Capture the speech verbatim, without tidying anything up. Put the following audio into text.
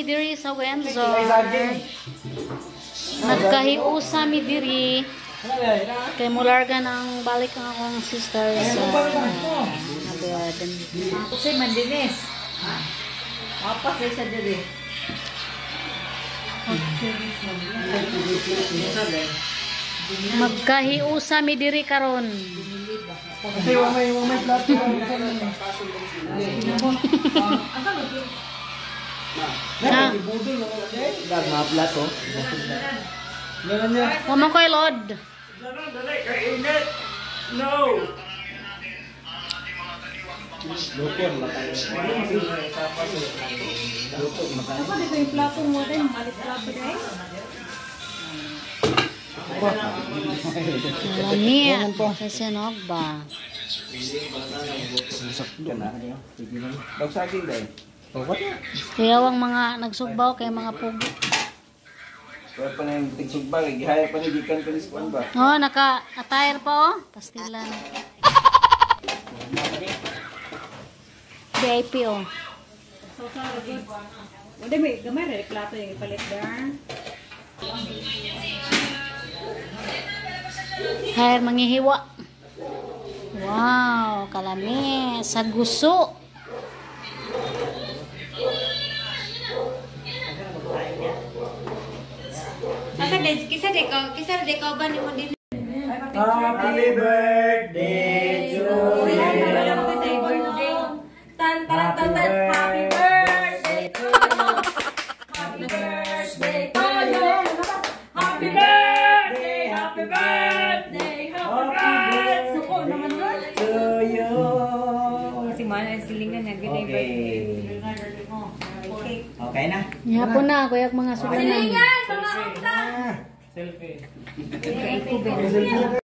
mi diri sa Windsor. Nagkahiusa mi diri. Kay mularga ng balik ang akong sister sa abroad. Ako si Mandinis. Apa sa isa diri? Magkahiusa mi diri karon. Ay, wamay, wamay plato. Na. Dag mga plato. Wa man koy lord. No. Lupon makain. Lupon makain. Apa dito yung plato mo din? Malit plato din. Lami sa sinog ba? Dog saging dai. Kaya ang mga nagsugbaw kay mga pugi. Kaya pa na yung tigsugbang, gihaya pa ni gikan pa ni Squan ba? Oh, naka-attire pa oh. Pastilan. V I P oh. So sorry good. Wala may gamay rin plato yung ipalit dar. Hair manghihiwa. Wow, kalami sa guso. Asa din, kisa de ko, kisa de ko ba ni mo din? Happy birthday to you. Tan tan tan tan happy birthday to you. Happy birthday to you. Happy birthday, happy birthday, happy birthday. Suko naman doon. To you. Si Mana silingan na gid birthday. Okay na. Yapon na kuyak mga suganan. Silingan, mga Selfie. Iko ben.